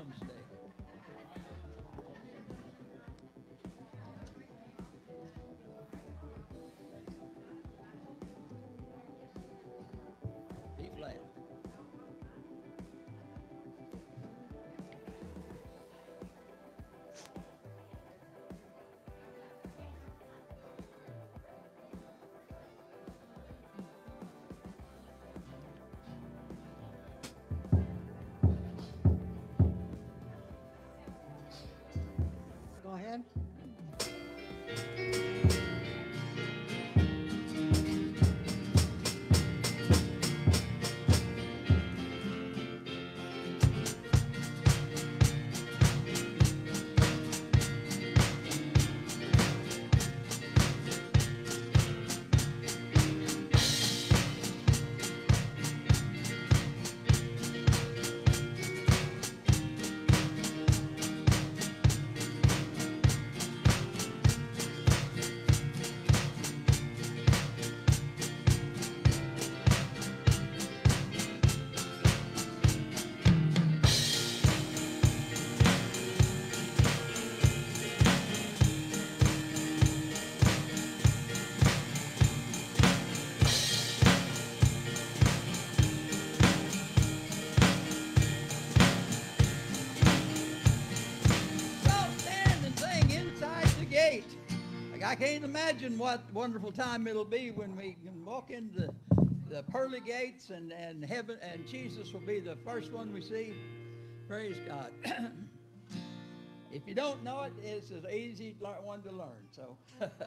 drums today. B flat. Go ahead. I can't imagine what wonderful time it'll be when we can walk into the pearly gates and heaven, and Jesus will be the first one we see. Praise God. If you don't know it, it's an easy one to learn. So,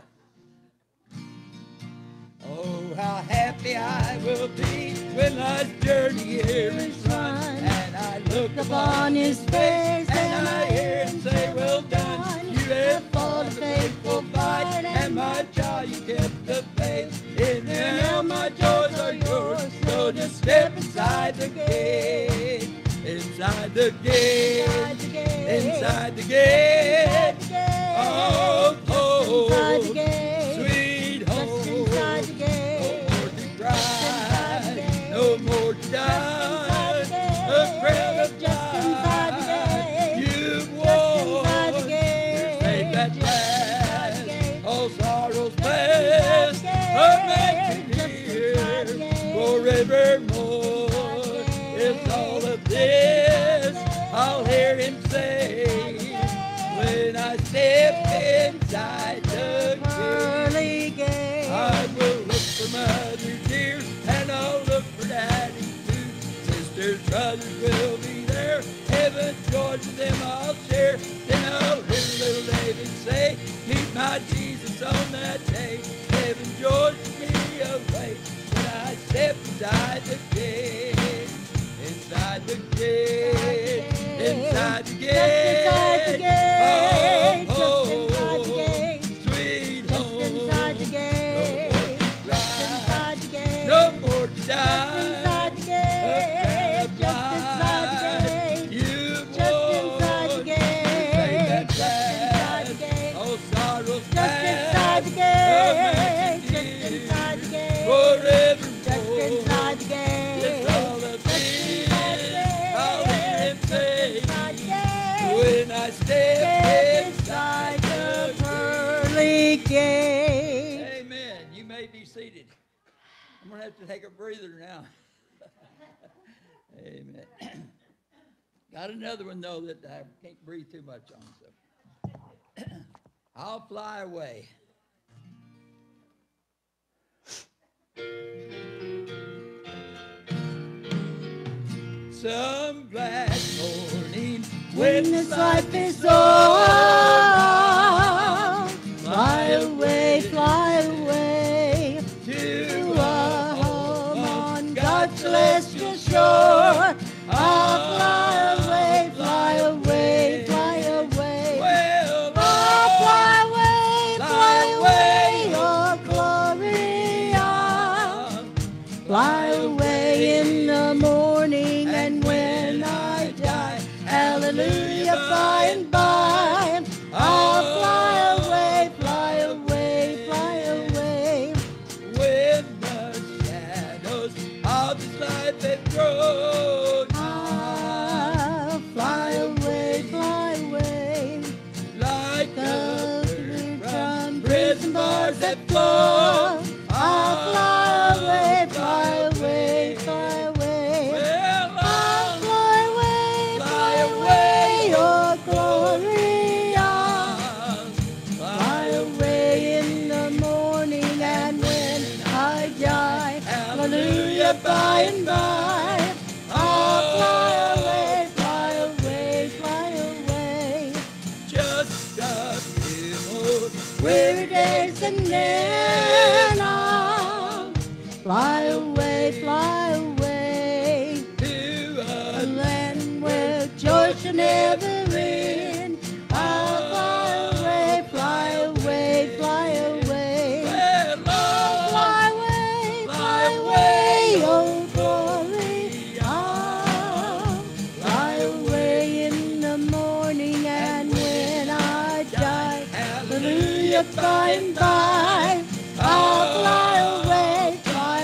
oh, how happy I will be when life's journey here is run, and I look upon His face, and I hear Him say, "Well done, you have fought a faithful fight, and my child, you kept the faith. In there now my joys are yours, so just step inside the gate, inside the gate, inside the gate, oh, oh, sweet home, no more to cry, no more to die, a crown of life, you've won, you're safe at last, all sorrows past, are making here forevermore. It's all of this I'll hear Him say when I step inside the pearly gate. I will look for Mother dear, and I'll look for Daddy too. Sisters, brothers will be there. Heaven joy to them I'll share. Then I'll hear little David say, meet my Jesus on that day. Heaven joy to me away when I step inside the gate. Inside the gate, inside the gate, oh, oh, sweet home, no more to die, just inside the gate, you've won, all sorrows past, forever, just inside the gate, it's all of when I step inside the pearly gate. Amen. You may be seated. I'm going to have to take a breather now. Amen. Got another one, though, that I can't breathe too much on. So I'll fly away. Some black morning when this life is o'er, fly away to a home on God's celestial shore. I'll fly away, well, I'll fly away, oh Gloria, fly away in the morning, and when I die, hallelujah, by and by, and then I'll fly away to a land where joy shall never end. I'll fly away, well, fly away, oh glory. I'll fly away in the morning, and when I die, hallelujah, by and by, I'll fly away.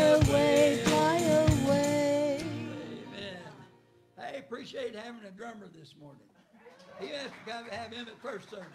Amen. I appreciate having a drummer this morning. He has to come have him at first service.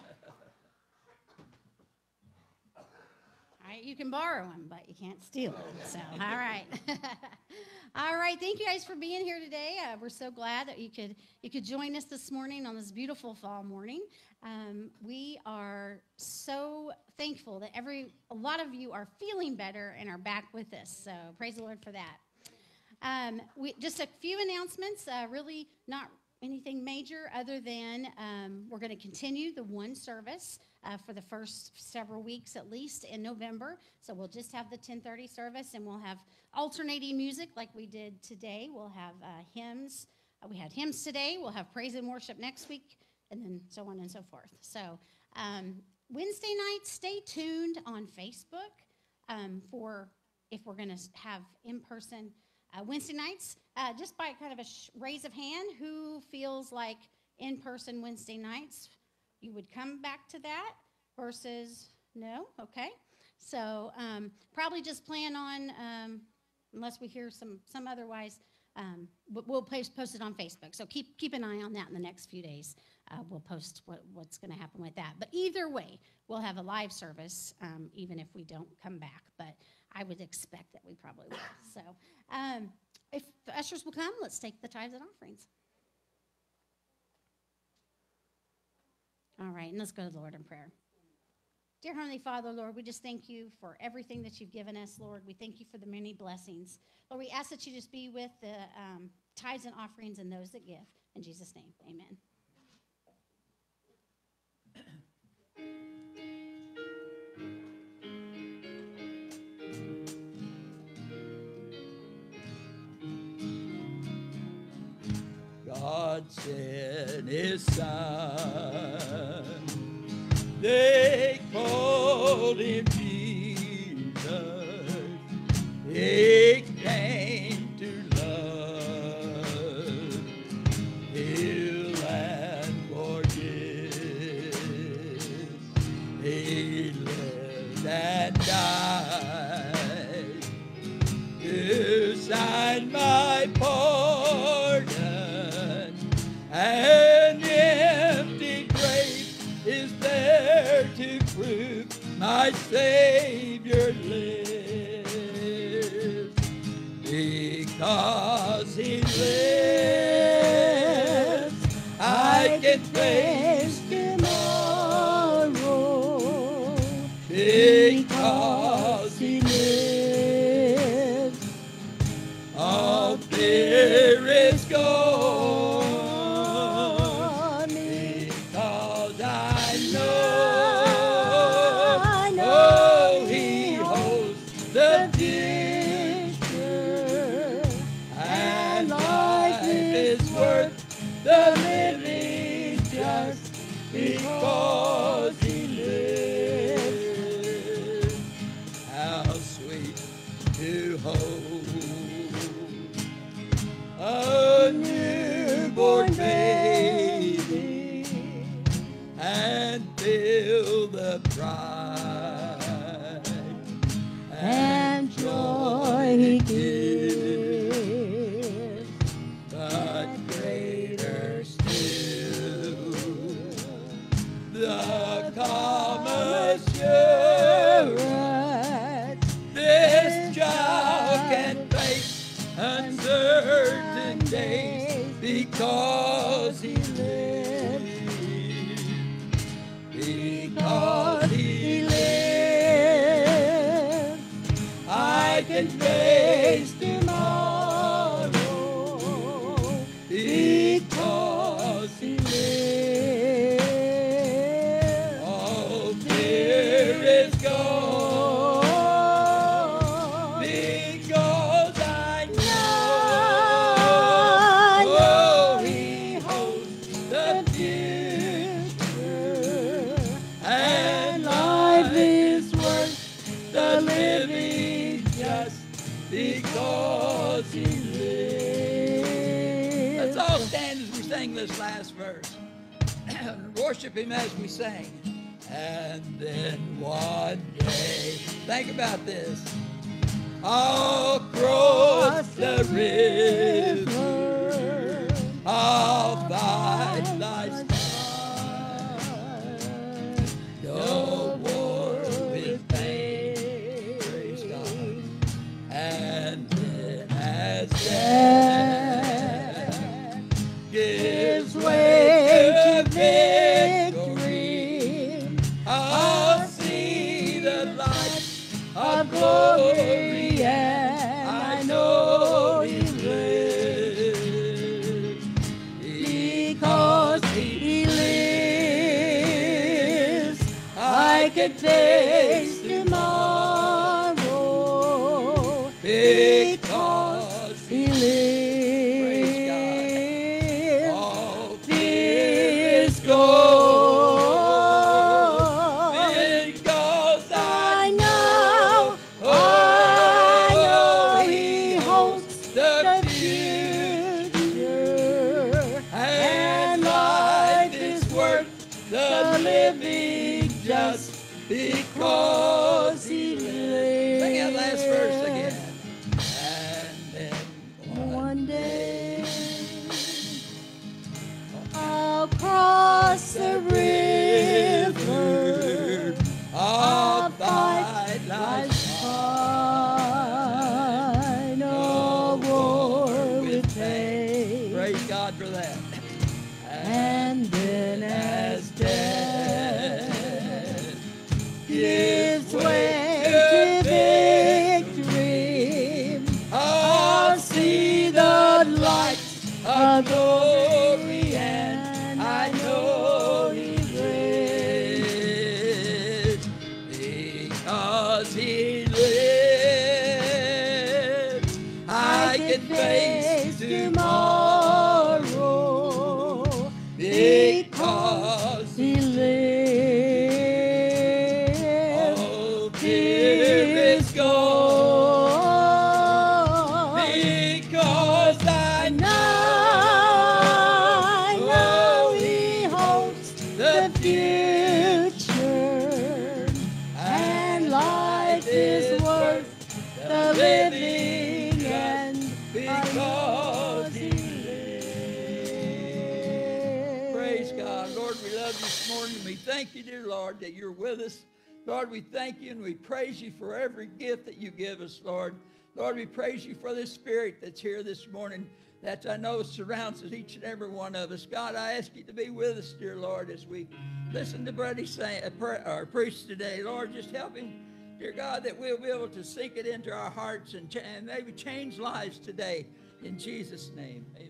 All right, you can borrow them, but you can't steal them. So, all right. All right, thank you guys for being here today. We're so glad that you could join us this morning on this beautiful fall morning. We are so thankful that a lot of you are feeling better and are back with us. So praise the Lord for that. Just a few announcements, really not anything major other than we're going to continue the one service for the first several weeks at least in November. So we'll just have the 10:30 service, and we'll have alternating music like we did today. We'll have hymns. We had hymns today. We'll have praise and worship next week, and then so on and so forth. So Wednesday nights, stay tuned on Facebook for if we're going to have in-person Wednesday nights. Just by kind of a raise of hand, who feels like in-person Wednesday nights, you would come back to that versus no? Okay. So probably just plan on, unless we hear some otherwise, but we'll post it on Facebook. So keep an eye on that in the next few days. We'll post what's going to happen with that. But either way, we'll have a live service, even if we don't come back. But I would expect that we probably will. So if the ushers will come, let's take the tithes and offerings. All right, and let's go to the Lord in prayer. Dear Heavenly Father, Lord, we just thank you for everything that you've given us, Lord. We thank you for the many blessings. Lord, we ask that you just be with the tithes and offerings and those that give. In Jesus' name, amen. God sent his son. They called him Jesus. He came to love, heal, and forgive. He lived and died to sign my pardon. An empty grave is there to prove my Savior lives. Because he lives, I can face tomorrow. Because he lives, all fear is gone. Because I know he holds the future, and life is worth the living just because he lives. How sweet to hold a newborn baby and feel the pride and joy he gives. But greater still, the calm assurance this child can face uncertain days because he lives. Because he lives, I can face tomorrow. Because he lives, all fear is gone. sing this last verse. Worship him as we sing. And then one day, think about this. I'll cross the river. I'll fight thy fight. No war with pain. Praise God. And then as death gives way to victory, I'll see the light of glory, and I know he lives. Because he lives, I can face tomorrow. Because he lives, all fear is gone. Because I know he holds the future, and life is worth the living just because he lives. Sing that last verse again. And then one day I'll cross the river. I'll fight life's fight. No war with pain. Praise God for that. And then as death gives way to victory, I'll see the light of glory, and I know he lives. Because he lives, I can face tomorrow. Because he lives, all fear is gone. Because I know he holds the future, and life is worth the living, and because he lives. Praise God. Lord, we love you this morning. We thank you, dear Lord, that you're with us. Lord, we thank you and we praise you for every gift that you give us, Lord. Lord, we praise you for this spirit that's here this morning that I know surrounds each and every one of us. God, I ask you to be with us, dear Lord, as we listen to Brady preach today. Lord, just help him, dear God, that we'll be able to sink it into our hearts and maybe change lives today. In Jesus' name, amen.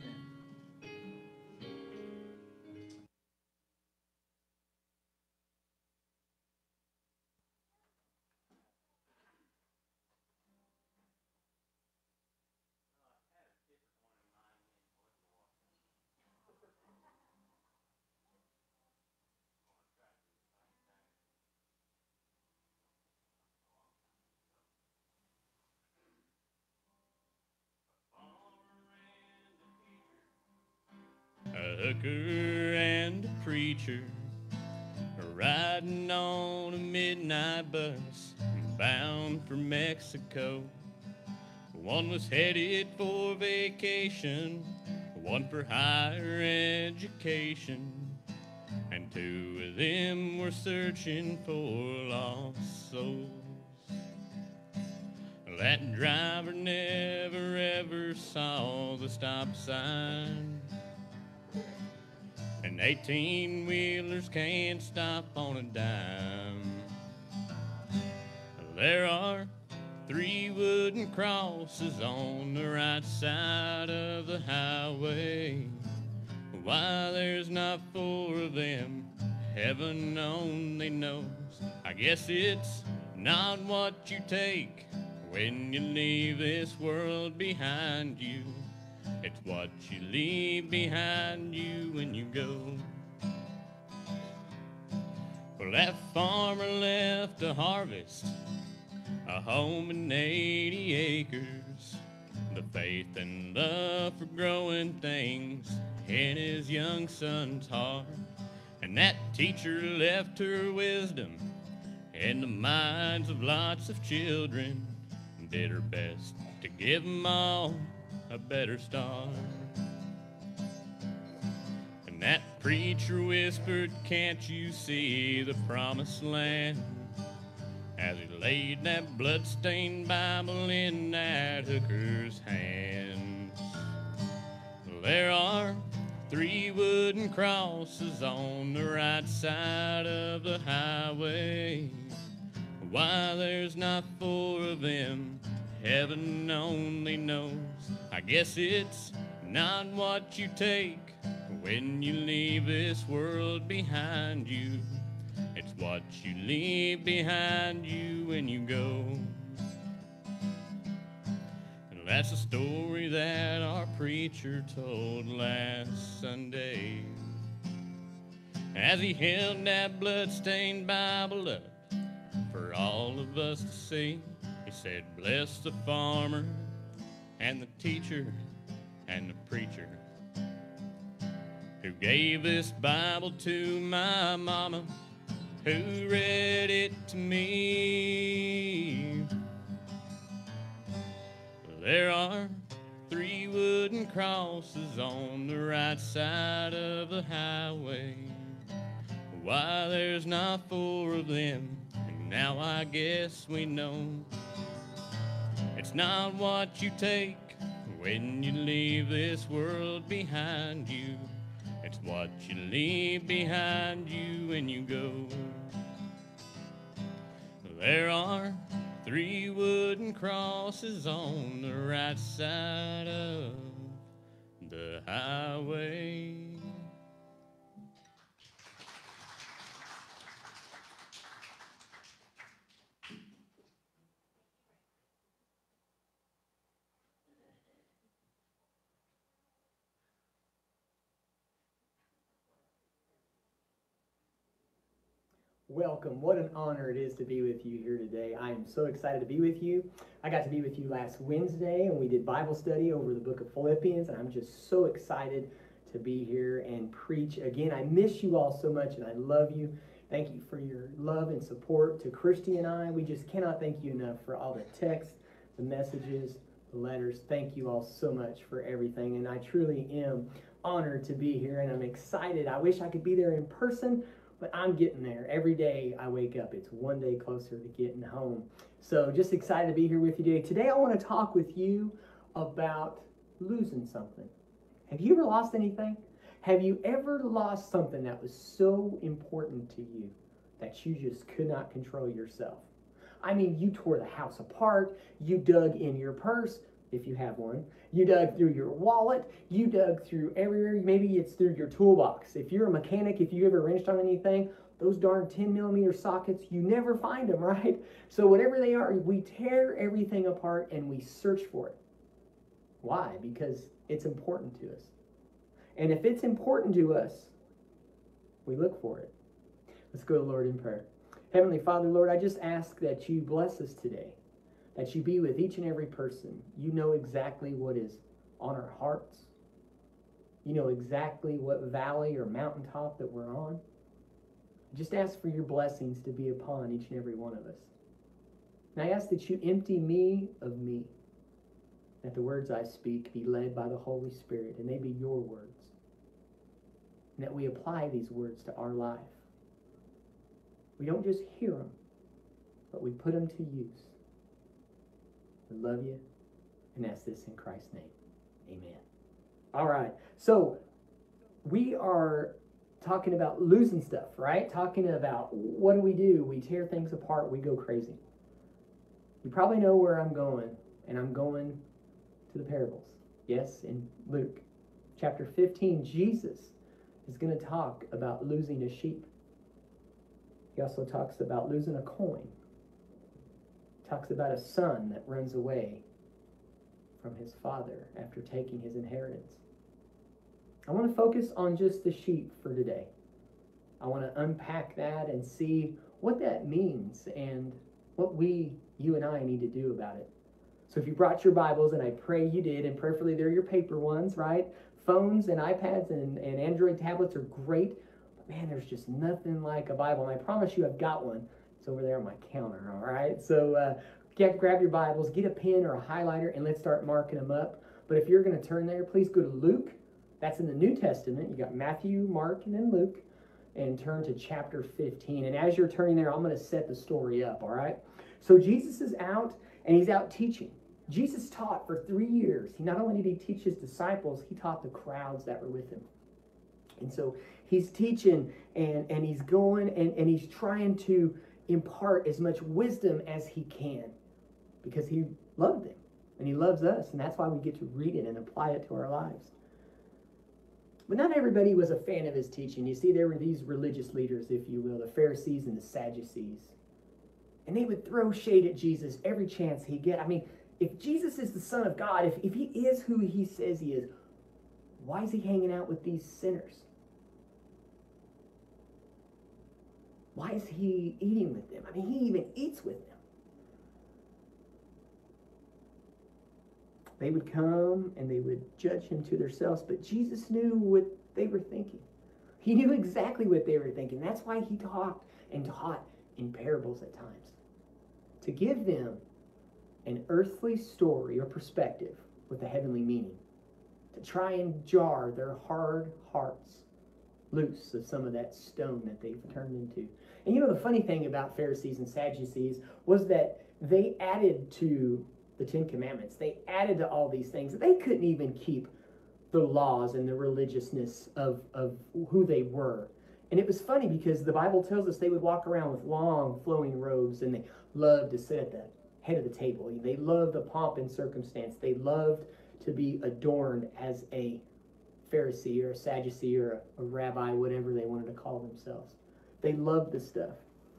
A hooker and a preacher riding on a midnight bus bound for Mexico. One was headed for vacation, one for higher education, and two of them were searching for lost souls. That driver never ever saw the stop sign, and 18-wheelers can't stop on a dime. There are 3 wooden crosses on the right side of the highway. Why there's not 4 of them, heaven only knows. I guess it's not what you take when you leave this world behind you. It's what you leave behind you when you go. Well, that farmer left to harvest a home and 80 acres. The faith and love for growing things in his young son's heart. And that teacher left her wisdom in the minds of lots of children, and did her best to give 'em all a better start. And that preacher whispered, "Can't you see the promised land?" as he laid that bloodstained Bible in that hooker's hands. There are 3 wooden crosses on the right side of the highway. Why there's not 4 of them, heaven only knows. I guess it's not what you take when you leave this world behind you. It's what you leave behind you when you go. And that's a story that our preacher told last Sunday, as he held that bloodstained Bible up for all of us to see. He said, "Bless the farmer and the teacher and the preacher who gave this Bible to my mama, who read it to me." There are 3 wooden crosses on the right side of the highway. Why there's not 4 of them, and now I guess we know. It's not what you take when you leave this world behind you. It's what you leave behind you when you go. There are 3 wooden crosses on the right side of the highway. Welcome. What an honor it is to be with you here today. I am so excited to be with you. I got to be with you last Wednesday, and we did Bible study over the book of Philippians, and I'm just so excited to be here and preach again. I miss you all so much, and I love you. Thank you for your love and support to Christy and I. We just cannot thank you enough for all the texts, the messages, the letters. Thank you all so much for everything, and I truly am honored to be here, and I'm excited. I wish I could be there in person, but I'm getting there. Every day I wake up, it's one day closer to getting home. So just excited to be here with you today. Today I want to talk with you about losing something. Have you ever lost anything? Have you ever lost something that was so important to you that you just could not control yourself? I mean, you tore the house apart, you dug in your purse, if you have one, you dug through your wallet, you dug through everywhere, maybe it's through your toolbox. If you're a mechanic, if you ever wrenched on anything, those darn 10mm sockets, you never find them, right? So whatever they are, we tear everything apart and we search for it. Why? Because it's important to us. And if it's important to us, we look for it. Let's go to the Lord in prayer. Heavenly Father, Lord, I just ask that you bless us today, that you be with each and every person. You know exactly what is on our hearts. You know exactly what valley or mountaintop that we're on. Just ask for your blessings to be upon each and every one of us. And I ask that you empty me of me, that the words I speak be led by the Holy Spirit, and they be your words, and that we apply these words to our life. We don't just hear them, but we put them to use. We love you, and ask this in Christ's name. Amen. All right, so we are talking about losing stuff, right? Talking about what do? We tear things apart, we go crazy. You probably know where I'm going, and I'm going to the parables. Yes, in Luke chapter 15, Jesus is going to talk about losing a sheep. He also talks about losing a coin. He talks about a son that runs away from his father after taking his inheritance. I want to focus on just the sheep for today. I want to unpack that and see what that means and what you and I need to do about it. So if you brought your Bibles, and I pray you did, and prayerfully they're your paper ones, right? phones and iPads and Android tablets are great, but man, there's just nothing like a Bible. And I promise you I've got one. It's over there on my counter, all right? So grab your Bibles, get a pen or a highlighter, and let's start marking them up. But if you're going to turn there, please go to Luke. That's in the New Testament. You got Matthew, Mark, and then Luke. And turn to chapter 15. And as you're turning there, I'm going to set the story up, all right? So Jesus is out, and he's out teaching. Jesus taught for 3 years. He not only did he teach his disciples, he taught the crowds that were with him. And so he's teaching, and he's going, and he's trying to impart as much wisdom as he can because he loved them, and he loves us, and that's why we get to read it and apply it to our lives. But not everybody was a fan of his teaching. You see, there were these religious leaders, if you will, the Pharisees and the Sadducees. And they would throw shade at Jesus every chance he get. I mean, if Jesus is the Son of God, if he is who he says he is, why is he hanging out with these sinners? Why is he eating with them? I mean, he even eats with them. They would come and they would judge him to themselves, but Jesus knew what they were thinking. He knew exactly what they were thinking. That's why he talked and taught in parables at times, to give them an earthly story or perspective with a heavenly meaning, to try and jar their hard hearts loose of some of that stone that they've turned into. And you know, the funny thing about Pharisees and Sadducees was that they added to the Ten Commandments. They added to all these things. They couldn't even keep the laws and the religiousness of who they were. And it was funny because the Bible tells us they would walk around with long flowing robes, and they loved to sit at the head of the table. They loved the pomp and circumstance. They loved to be adorned as a Pharisee or a Sadducee or a rabbi, whatever they wanted to call themselves. They loved the stuff.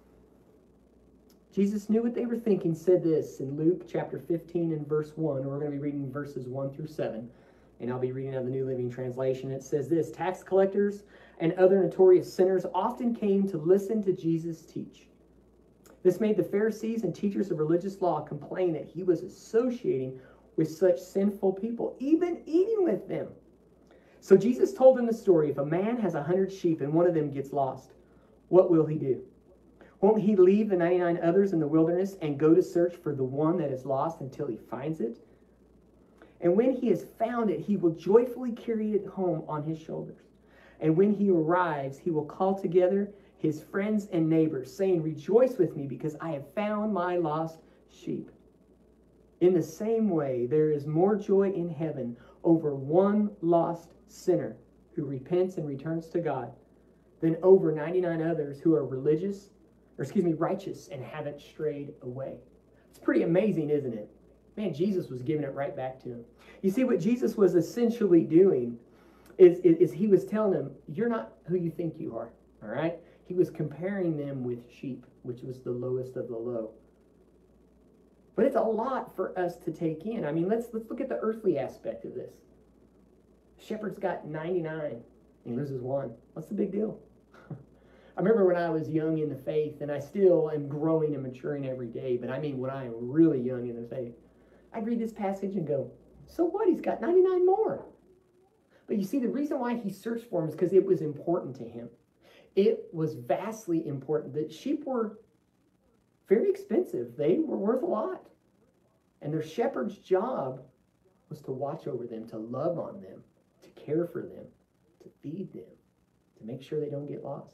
Jesus knew what they were thinking, said this in Luke chapter 15 and verse 1. We're going to be reading verses 1 through 7. And I'll be reading out of the New Living Translation. It says this: tax collectors and other notorious sinners often came to listen to Jesus teach. This made the Pharisees and teachers of religious law complain that he was associating with such sinful people, even eating with them. So Jesus told them the story. If a man has 100 sheep and one of them gets lost, what will he do? Won't he leave the 99 others in the wilderness and go to search for the one that is lost until he finds it? And when he has found it, he will joyfully carry it home on his shoulders. And when he arrives, he will call together his friends and neighbors, saying, "Rejoice with me, because I have found my lost sheep." In the same way, there is more joy in heaven over one lost sinner who repents and returns to God than over 99 others who are righteous and haven't strayed away. It's pretty amazing, isn't it? Man, Jesus was giving it right back to him. You see, what Jesus was essentially doing is he was telling them, you're not who you think you are, all right? He was comparing them with sheep, which was the lowest of the low. But it's a lot for us to take in. I mean, let's look at the earthly aspect of this. Shepherd's got 99, and he loses one. What's the big deal? I remember when I was young in the faith, and I still am growing and maturing every day, but I mean when I am really young in the faith, I'd read this passage and go, so what? He's got 99 more. But you see, the reason why he searched for him is because it was important to him. It was vastly important. The sheep were very expensive. They were worth a lot. And their shepherd's job was to watch over them, to love on them, to care for them, to feed them, to make sure they don't get lost.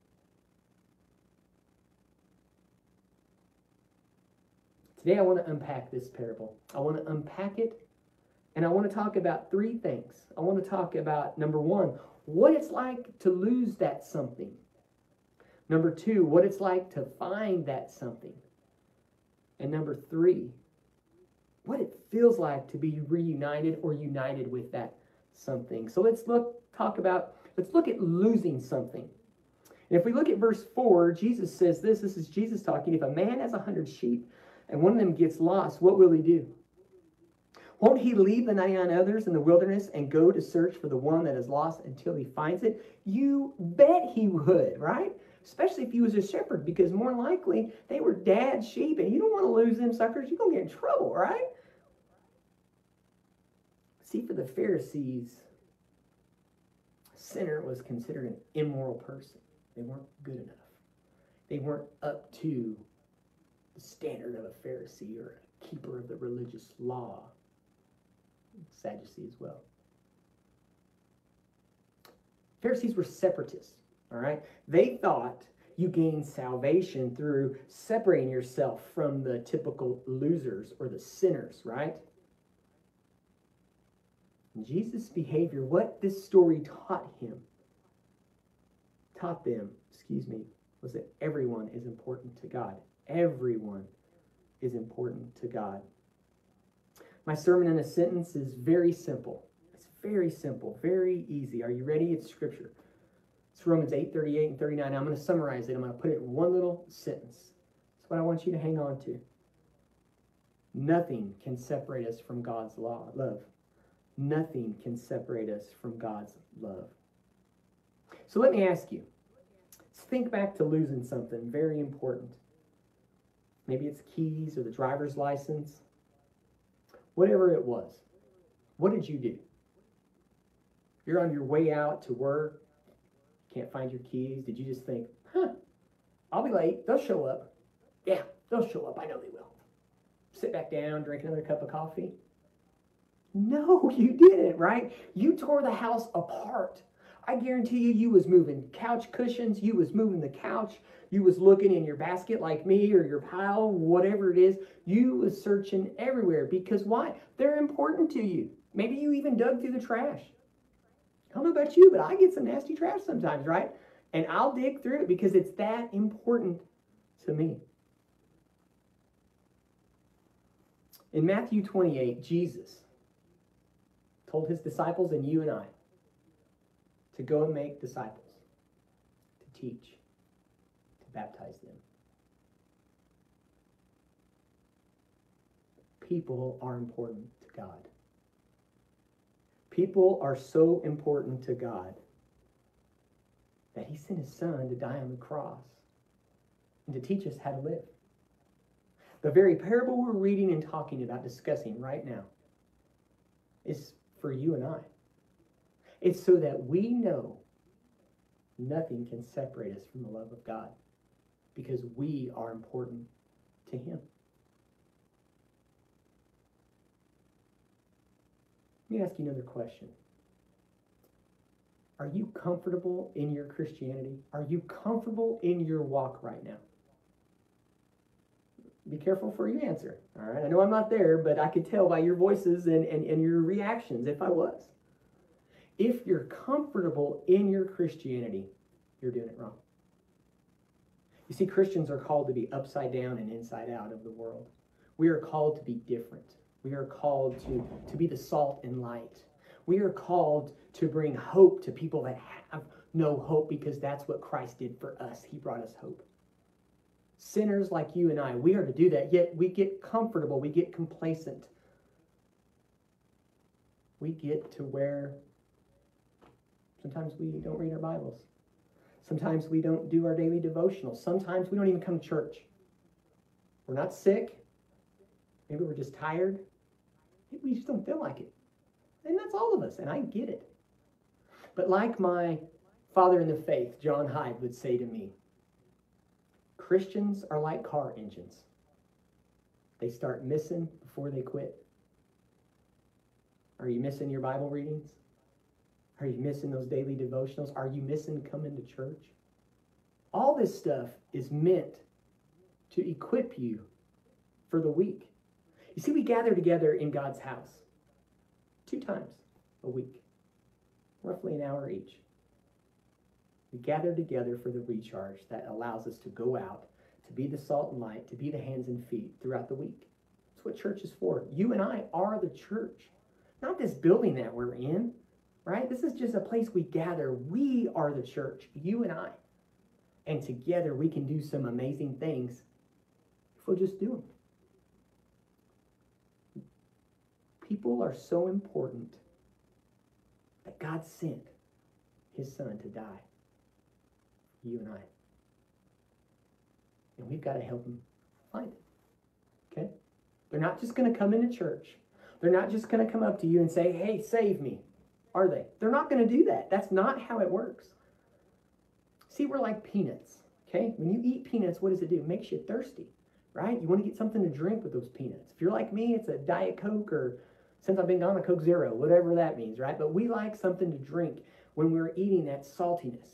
Today I want to unpack this parable. I want to unpack it, and I want to talk about three things. I want to talk about, number one, what it's like to lose that something. Number two, what it's like to find that something. And number three, what it feels like to be reunited or united with that something. So let's look at losing something. And if we look at verse 4, Jesus says this is Jesus talking. If a man has 100 sheep and one of them gets lost, what will he do? Won't he leave the 99 others in the wilderness and go to search for the one that is lost until he finds it? You bet he would, right? Especially if he was a shepherd, because more likely they were dad's sheep, and you don't want to lose them suckers. You're going to get in trouble, right? See, for the Pharisees, A sinner was considered an immoral person. They weren't good enough. They weren't up to the standard of a Pharisee or a keeper of the religious law. Sadducee as well. Pharisees were separatists, all right? They thought you gained salvation through separating yourself from the typical losers or the sinners, right? And Jesus' behavior, what this story taught them, was that everyone is important to God. Everyone is important to God. My sermon in a sentence is very simple. It's very simple, very easy. Are you ready? It's scripture. It's Romans 8:38 and 39. I'm going to summarize it. I'm going to put it in one little sentence. That's what I want you to hang on to. Nothing can separate us from God's love. Nothing can separate us from God's love. So let me ask you. Let's think back to losing something very important. Maybe it's keys or the driver's license. Whatever it was. What did you do? You're on your way out to work. Can't find your keys. Did you just think, I'll be late. They'll show up. Yeah, they'll show up. I know they will. Sit back down, drink another cup of coffee. No, you didn't, right? You tore the house apart. I guarantee you was moving couch cushions. You was moving the couch. You was looking in your basket like me or your pile, whatever it is. You was searching everywhere because why? They're important to you. Maybe you even dug through the trash. I don't know about you, but I get some nasty trash sometimes, right? And I'll dig through it because it's that important to me. In Matthew 28, Jesus told his disciples and you and I to go and make disciples, to teach, to baptize them. People are important to God. People are so important to God that he sent his son to die on the cross and to teach us how to live. The very parable we're reading and talking about, discussing right now, is for you and I. It's so that we know nothing can separate us from the love of God because we are important to him. Let me ask you another question. Are you comfortable in your Christianity? Are you comfortable in your walk right now? Be careful for your answer. All right. I know I'm not there, but I could tell by your voices and your reactions if I was. If you're comfortable in your Christianity, you're doing it wrong. You see, Christians are called to be upside down and inside out of the world. We are called to be different. We are called to be the salt and light. We are called to bring hope to people that have no hope because that's what Christ did for us. He brought us hope. Sinners like you and I, we are to do that, yet we get comfortable, we get complacent. We get to where sometimes we don't read our Bibles. Sometimes we don't do our daily devotionals. Sometimes we don't even come to church. We're not sick. Maybe we're just tired. Maybe we just don't feel like it. And that's all of us, and I get it. But like my father in the faith, John Hyde, would say to me, Christians are like car engines. They start missing before they quit. Are you missing your Bible readings? Are you missing those daily devotionals? Are you missing coming to church? All this stuff is meant to equip you for the week. You see, we gather together in God's house 2 times a week, roughly an hour each. We gather together for the recharge that allows us to go out, to be the salt and light, to be the hands and feet throughout the week. That's what church is for. You and I are the church, not this building that we're in, right? This is just a place we gather. We are the church, you and I. And together we can do some amazing things if we'll just do them. People are so important that God sent his son to die. You and I. And we've got to help them find it. Okay? They're not just going to come into church. They're not just going to come up to you and say, hey, save me. are they? They're not going to do that. That's not how it works. See, we're like peanuts, okay? When you eat peanuts, what does it do? It makes you thirsty, right? You want to get something to drink with those peanuts. If you're like me, it's a Diet Coke, or since I've been gone, a Coke Zero, whatever that means, right? But we like something to drink when we're eating that saltiness.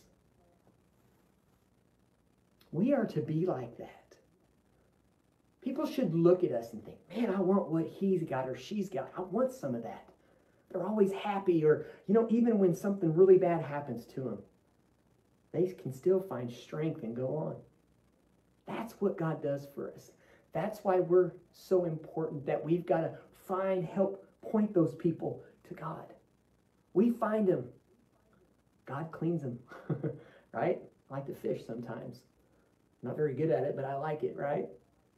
We are to be like that. People should look at us and think, man, I want what he's got or she's got. I want some of that. They're always happy, or, even when something really bad happens to them, they can still find strength and go on. That's what God does for us. That's why we're so important, that we've got to help point those people to God. We find them. God cleans them, right? I like to fish sometimes. I'm not very good at it, but I like it, right?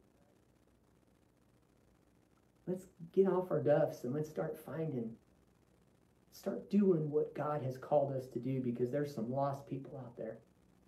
Let's get off our duffs and let's start doing what God has called us to do, because there's some lost people out there.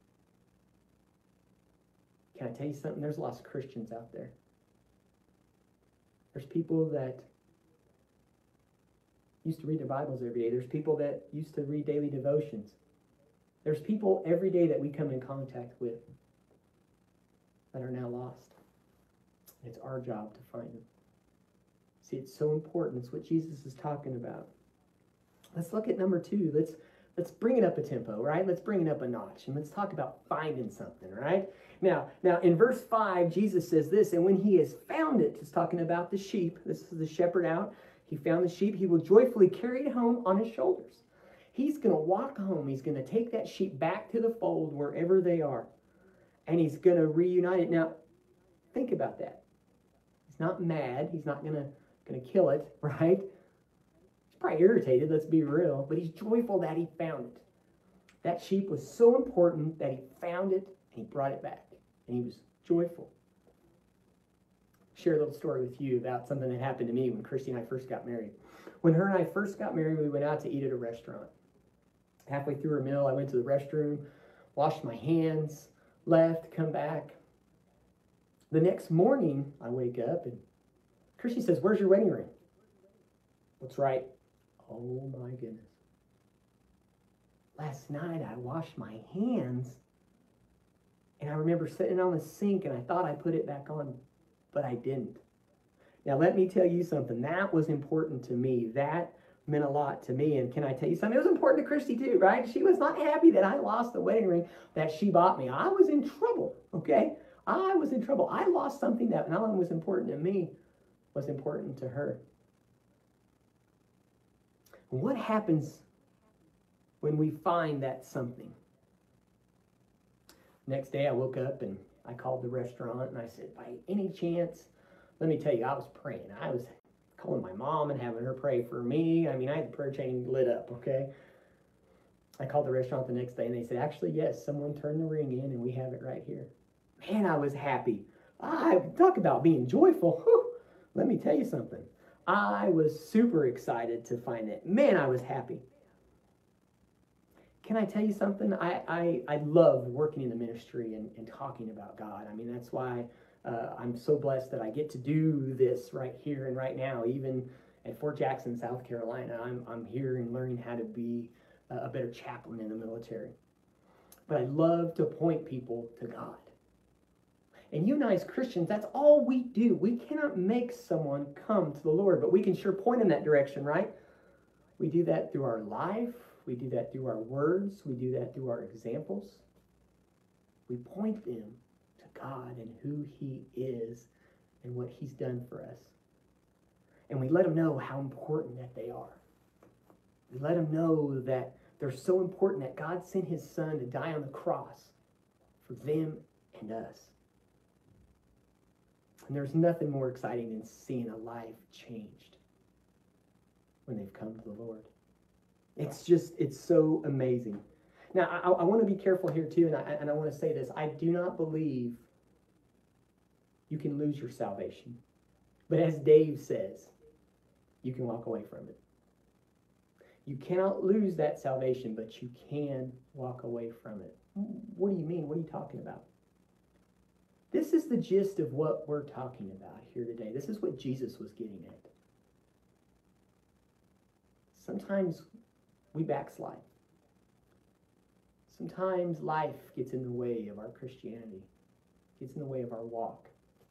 Can I tell you something? There's lost Christians out there. There's people that used to read their Bibles every day. There's people that used to read daily devotions. There's people every day that we come in contact with that are now lost. It's our job to find them. See, it's so important. It's what Jesus is talking about. Let's look at number 2. Let's bring it up a tempo, right? Let's bring it up a notch, and let's talk about finding something, right? Now in verse 5, Jesus says this, and when he has found it, he's talking about the sheep. This is the shepherd out. He found the sheep. He will joyfully carry it home on his shoulders. He's going to walk home. He's going to take that sheep back to the fold wherever they are, and he's going to reunite it. Now, think about that. He's not mad. He's not going to kill it, right? He's probably irritated, let's be real, but he's joyful that he found it. That sheep was so important that he found it and he brought it back, and he was joyful. Share a little story with you about something that happened to me when Christy and I first got married. When her and I first got married, we went out to eat at a restaurant. Halfway through our meal, I went to the restroom, washed my hands, left, come back. The next morning, I wake up and Christy says, "Where's your wedding ring?" What's right? Oh my goodness. Last night I washed my hands and I remember sitting on the sink and I thought I put it back on, but I didn't. Now let me tell you something. That was important to me. That meant a lot to me. And can I tell you something? It was important to Christy too, right? She was not happy that I lost the wedding ring that she bought me. I was in trouble, okay? I was in trouble. I lost something that not only was important to me, was important to her. What happens when we find that something? Next day I woke up and I called the restaurant and I said, by any chance, let me tell you, I was praying. I was calling my mom and having her pray for me. I mean, I had the prayer chain lit up, okay? I called the restaurant the next day and they said, actually, yes, someone turned the ring in and we have it right here. Man, I was happy. Talk about being joyful. Whew. Let me tell you something. I was super excited to find it. Man, I was happy. Can I tell you something? I love working in the ministry and talking about God. I mean, that's why I'm so blessed that I get to do this right here and right now. Even at Fort Jackson, South Carolina, I'm here and learning how to be a better chaplain in the military. But I love to point people to God. And you and I as Christians, that's all we do. We cannot make someone come to the Lord, but we can sure point in that direction, right? We do that through our life. We do that through our words. We do that through our examples. We point them to God and who he is and what he's done for us. And we let them know how important that they are. We let them know that they're so important that God sent his son to die on the cross for them and us. And there's nothing more exciting than seeing a life changed when they've come to the Lord. It's so amazing. Now, I want to be careful here too, and I want to say this. I do not believe you can lose your salvation. But as Dave says, you can walk away from it. You cannot lose that salvation, but you can walk away from it. What do you mean? What are you talking about? This is the gist of what we're talking about here today. This is what Jesus was getting at. Sometimes we backslide. Sometimes life gets in the way of our Christianity, gets in the way of our walk.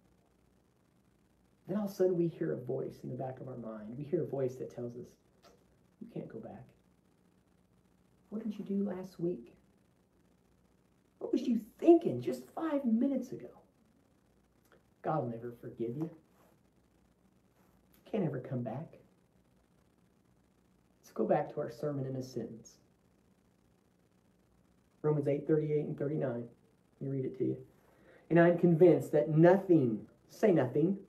Then all of a sudden we hear a voice in the back of our mind. We hear a voice that tells us, you can't go back. What did you do last week? What was you thinking just 5 minutes ago? God will never forgive you. You can't ever come back. Let's go back to our sermon in a sentence. Romans 8:38 and 39. Let me read it to you. And I'm convinced that nothing, say nothing,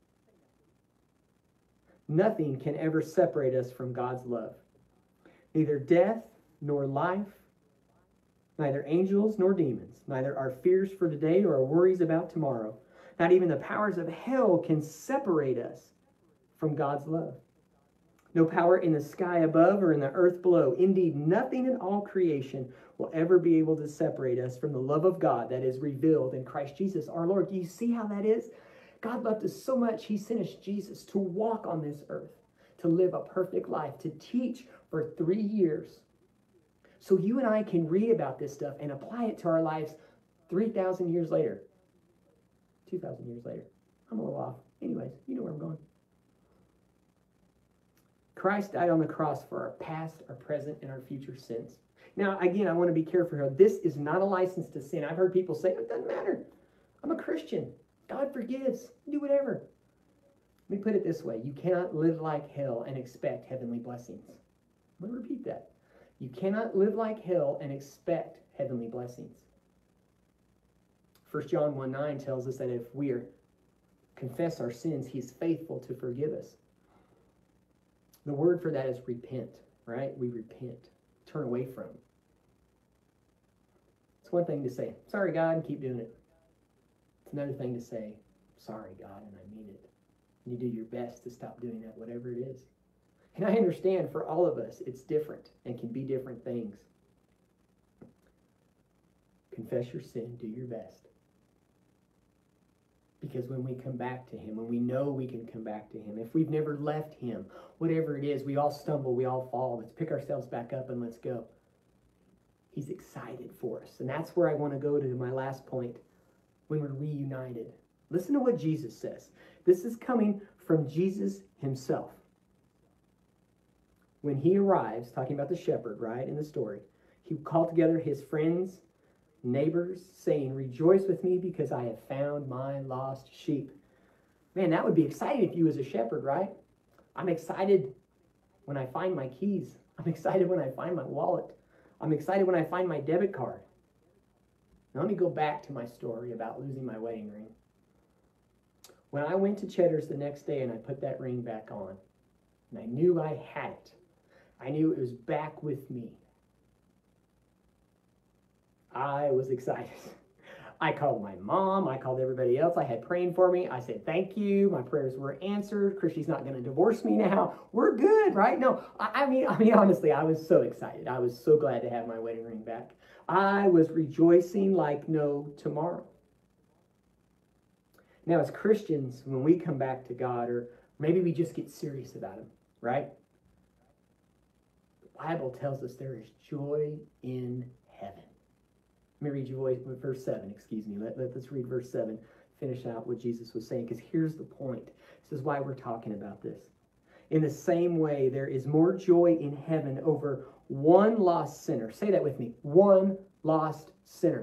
nothing can ever separate us from God's love. Neither death nor life, neither angels nor demons, neither our fears for today nor our worries about tomorrow, not even the powers of hell can separate us from God's love. No power in the sky above or in the earth below. Indeed, nothing in all creation will ever be able to separate us from the love of God that is revealed in Christ Jesus our Lord. Do you see how that is? God loved us so much, he sent us Jesus to walk on this earth, to live a perfect life, to teach for 3 years. So you and I can read about this stuff and apply it to our lives 3,000 years later. 2,000 years later. I'm a little off. Anyways, you know where I'm going. Christ died on the cross for our past, our present, and our future sins. Now, again, I want to be careful here. This is not a license to sin. I've heard people say, it doesn't matter. I'm a Christian. God forgives. Do whatever. Let me put it this way. You cannot live like hell and expect heavenly blessings. I'm going to repeat that. You cannot live like hell and expect heavenly blessings. 1 John 1:9 tells us that if we confess our sins, he's faithful to forgive us. The word for that is repent, right? We repent. Turn away from. It's one thing to say, sorry, God, and keep doing it. It's another thing to say, sorry, God, and I mean it. And you do your best to stop doing that, whatever it is. And I understand for all of us, it's different and can be different things. Confess your sin, do your best. Because when we come back to him, when we know we can come back to him, if we've never left him, whatever it is, we all stumble, we all fall. Let's pick ourselves back up and let's go. He's excited for us. And that's where I want to go to my last point, when we're reunited. Listen to what Jesus says. This is coming from Jesus himself. When he arrives, talking about the shepherd, right, in the story, he called together his friends, neighbors, saying, rejoice with me because I have found my lost sheep. Man, that would be exciting if you was a shepherd, right? I'm excited when I find my keys. I'm excited when I find my wallet. I'm excited when I find my debit card. Now let me go back to my story about losing my wedding ring. When I went to Cheddar's the next day and I put that ring back on, and I knew I had it, I knew it was back with me, I was excited. I called my mom. I called everybody else I had praying for me. I said, thank you. My prayers were answered. Christy's not going to divorce me now. We're good, right? No, I mean, honestly, I was so excited. I was so glad to have my wedding ring back. I was rejoicing like no tomorrow. Now, as Christians, when we come back to God, or maybe we just get serious about him, right? The Bible tells us there is joy in heaven. Let me read you verse 7, excuse me. Let's read verse 7, finish out what Jesus was saying, because here's the point. This is why we're talking about this. In the same way, there is more joy in heaven over one lost sinner. Say that with me. One lost sinner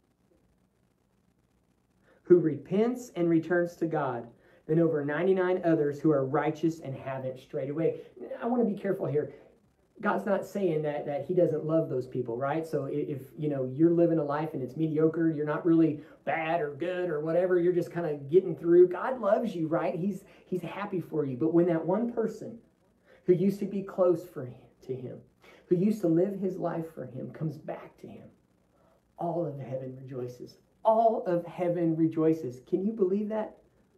who repents and returns to God than over 99 others who are righteous and haven't strayed away. I want to be careful here. God's not saying that he doesn't love those people, right? So if you're living a life and it's mediocre, you're not really bad or good or whatever, you're just kind of getting through, God loves you, right? He's happy for you. But when that one person who used to be close to him, who used to live his life for him, comes back to him, all of heaven rejoices. All of heaven rejoices. Can you believe that?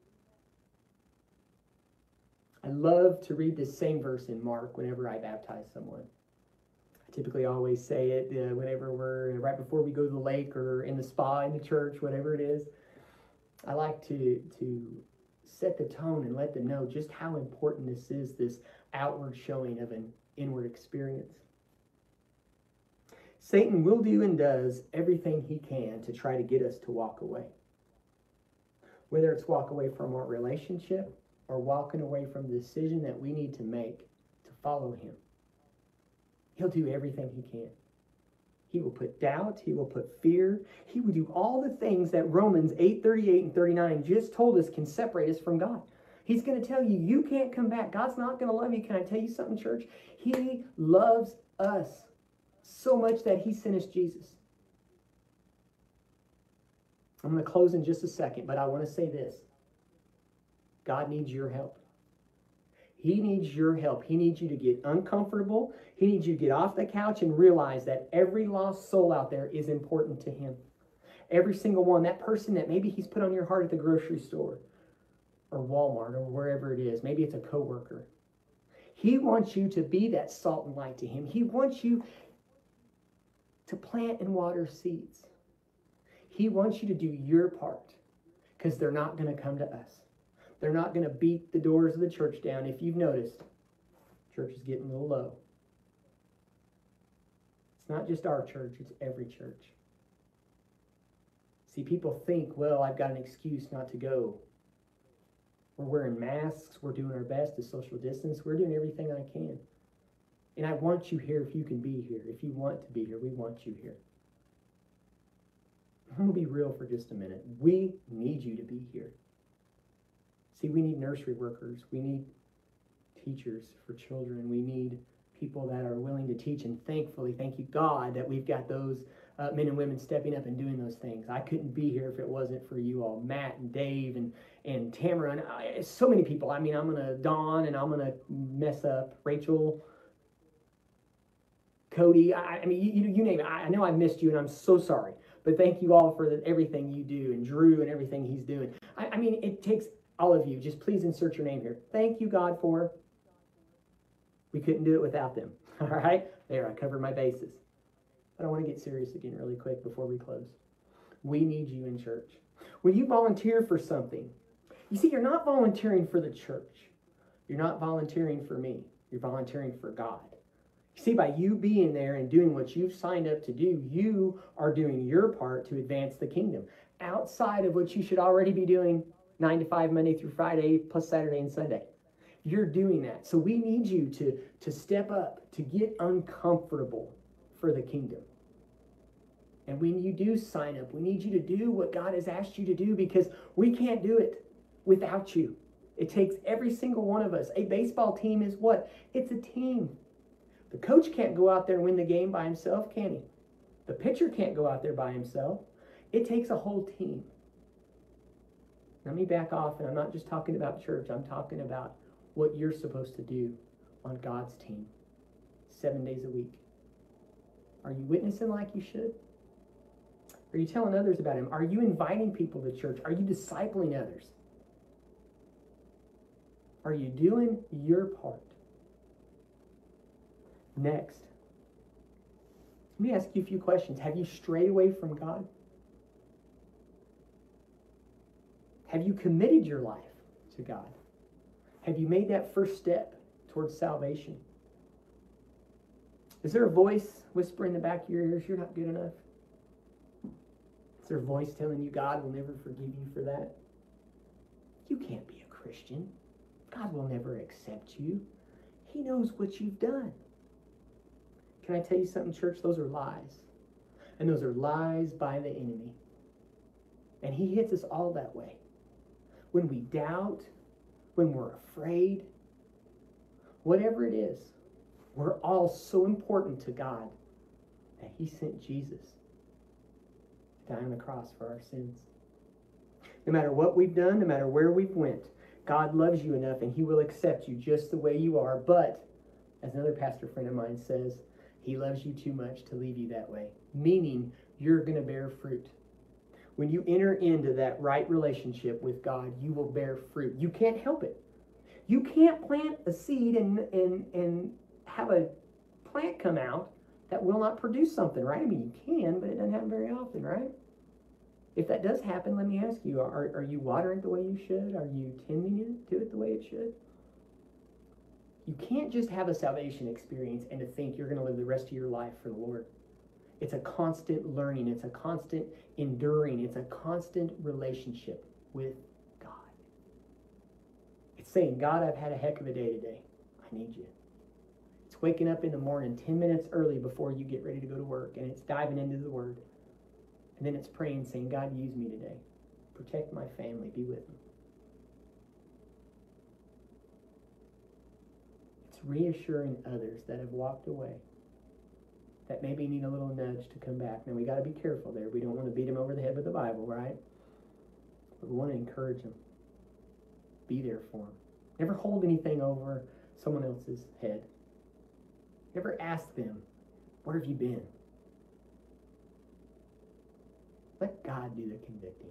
I love to read this same verse in Mark whenever I baptize someone. I typically always say it whenever we're right before we go to the lake or in the spa in the church, whatever it is. I like to set the tone and let them know just how important this is, this outward showing of an inward experience. Satan will do and does everything he can to try to get us to walk away. Whether it's walk away from our relationship or walking away from the decision that we need to make to follow him. He'll do everything he can. He will put doubt. He will put fear. He will do all the things that Romans 8:38 and 39 just told us can separate us from God. He's going to tell you, you can't come back. God's not going to love you. Can I tell you something, church? He loves us so much that he sent us Jesus. I'm going to close in just a second, but I want to say this. God needs your help. He needs your help. He needs you to get uncomfortable. He needs you to get off the couch and realize that every lost soul out there is important to him. Every single one. That person that maybe he's put on your heart at the grocery store or Walmart or wherever it is. Maybe it's a coworker. He wants you to be that salt and light to him. He wants you to plant and water seeds. He wants you to do your part because they're not going to come to us. They're not going to beat the doors of the church down. If you've noticed, church is getting a little low. It's not just our church, it's every church. See, people think, well, I've got an excuse not to go. We're wearing masks. We're doing our best to social distance. We're doing everything I can. And I want you here if you can be here. If you want to be here, we want you here. I'm going to be real for just a minute. We need you to be here. See, we need nursery workers. We need teachers for children. We need people that are willing to teach. And thankfully, thank you, God, that we've got those men and women stepping up and doing those things. I couldn't be here if it wasn't for you all, Matt and Dave and Tamara. And so many people. I mean, I'm going to Dawn, and I'm going to mess up Rachel, Cody. I mean, you name it. I know I missed you, and I'm so sorry. But thank you all for everything you do, and Drew and everything he's doing. I mean, it takes all of you. Just please insert your name here. Thank you, God, for. We couldn't do it without them. All right? There, I covered my bases. But I want to get serious again really quick before we close. We need you in church. When you volunteer for something, you see, you're not volunteering for the church. You're not volunteering for me. You're volunteering for God. You see, by you being there and doing what you've signed up to do, you are doing your part to advance the kingdom. Outside of what you should already be doing 9 to 5, Monday through Friday, plus Saturday and Sunday. You're doing that. So we need you to step up, to get uncomfortable for the kingdom. And when you do sign up, we need you to do what God has asked you to do, because we can't do it without you. It takes every single one of us. A baseball team is what? It's a team. The coach can't go out there and win the game by himself, can he? The pitcher can't go out there by himself. It takes a whole team. Let me back off, and I'm not just talking about church. I'm talking about what you're supposed to do on God's team 7 days a week. Are you witnessing like you should? Are you telling others about him? Are you inviting people to church? Are you discipling others? Are you doing your part? Next, let me ask you a few questions. Have you strayed away from God? Have you committed your life to God? Have you made that first step towards salvation? Is there a voice whispering in the back of your ears, you're not good enough? Is there a voice telling you God will never forgive you for that? You can't be a Christian. God will never accept you. He knows what you've done. Can I tell you something, church? Those are lies. And those are lies by the enemy. And he hits us all that way. When we doubt, when we're afraid, whatever it is, we're all so important to God that he sent Jesus to die on the cross for our sins. No matter what we've done, no matter where we've went, God loves you enough and he will accept you just the way you are. But, as another pastor friend of mine says, he loves you too much to leave you that way. Meaning, you're going to bear fruit. When you enter into that right relationship with God, you will bear fruit. You can't help it. You can't plant a seed and have a plant come out that will not produce something, right? I mean, you can, but it doesn't happen very often, right? If that does happen, let me ask you, are you watering it the way you should? Are you tending to it the way it should? You can't just have a salvation experience and to think you're going to live the rest of your life for the Lord. It's a constant learning. It's a constant enduring. It's a constant relationship with God. It's saying, God, I've had a heck of a day today. I need you. It's waking up in the morning 10 minutes early before you get ready to go to work, and it's diving into the Word. And then it's praying, saying, God, use me today. Protect my family. Be with me. It's reassuring others that have walked away, that maybe need a little nudge to come back. Now, we got to be careful there. We don't want to beat them over the head with the Bible, right? But we want to encourage them. Be there for them. Never hold anything over someone else's head. Never ask them, where have you been? Let God do the convicting.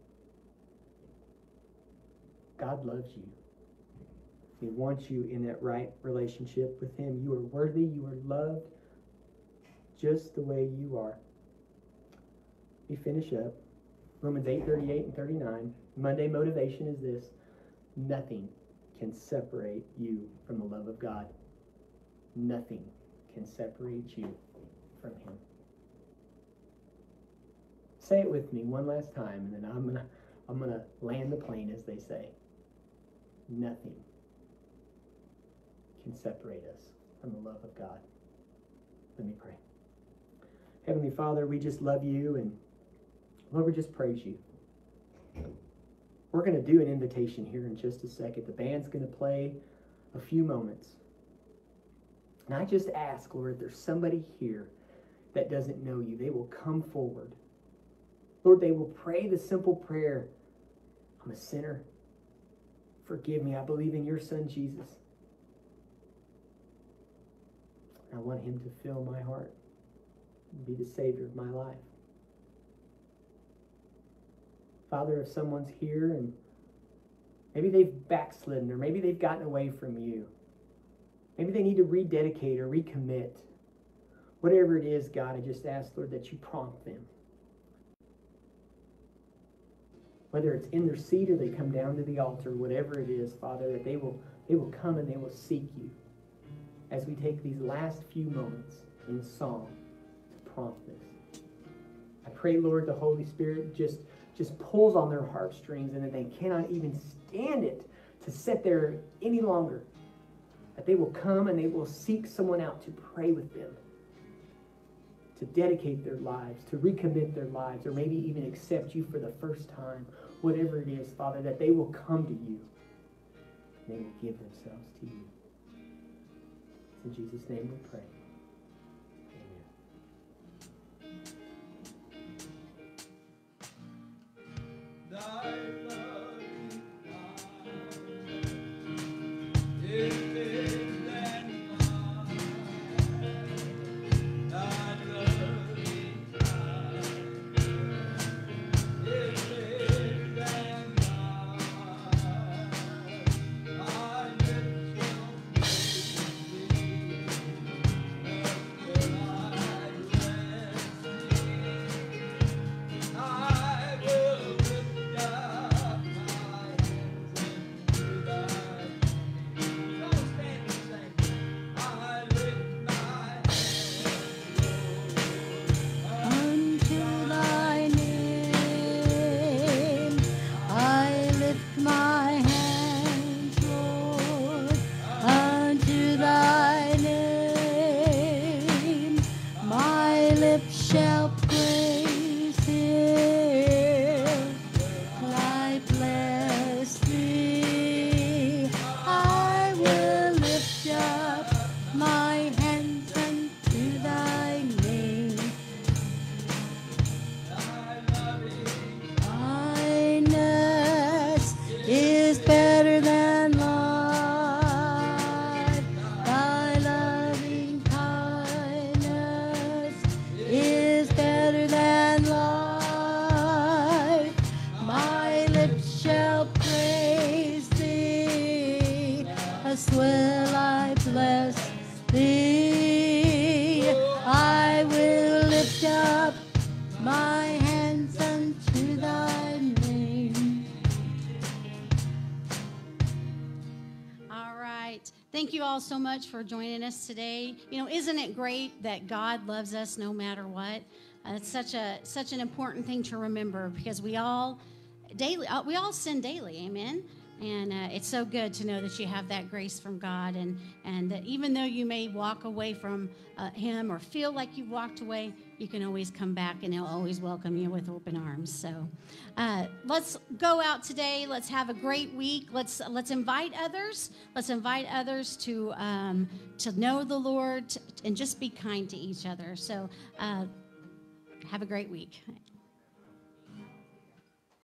God loves you. He wants you in that right relationship with Him. You are worthy. You are loved just the way you are. We finish up. Romans 8:38 and 39. Monday motivation is this: nothing can separate you from the love of God. Nothing can separate you from Him. Say it with me one last time, and then I'm gonna land the plane, as they say. Nothing can separate us from the love of God. Let me pray. Heavenly Father, we just love you, and Lord, we just praise you. We're going to do an invitation here in just a second. The band's going to play a few moments. And I just ask, Lord, if there's somebody here that doesn't know you, they will come forward. Lord, they will pray the simple prayer, I'm a sinner. Forgive me. I believe in your Son, Jesus. I want him to fill my heart and be the Savior of my life. Father, if someone's here and maybe they've backslidden, or maybe they've gotten away from you, maybe they need to rededicate or recommit, whatever it is, God, I just ask, Lord, that you prompt them. Whether it's in their seat or they come down to the altar, whatever it is, Father, that they will come and they will seek you as we take these last few moments in song to prompt this. I pray, Lord, the Holy Spirit just pulls on their heartstrings and that they cannot even stand it to sit there any longer. That they will come and they will seek someone out to pray with them, to dedicate their lives, to recommit their lives, or maybe even accept you for the first time. Whatever it is, Father, that they will come to you and they will give themselves to you. It's in Jesus' name we pray. Thank you all so much for joining us today. You know, isn't it great that God loves us no matter what? It's such an important thing to remember, because we all sin daily, amen. And it's so good to know that you have that grace from God, and that even though you may walk away from Him or feel like you've walked away, you can always come back, and He'll always welcome you with open arms. So let's go out today. Let's have a great week. Let's invite others. Let's invite others to know the Lord and just be kind to each other. So have a great week.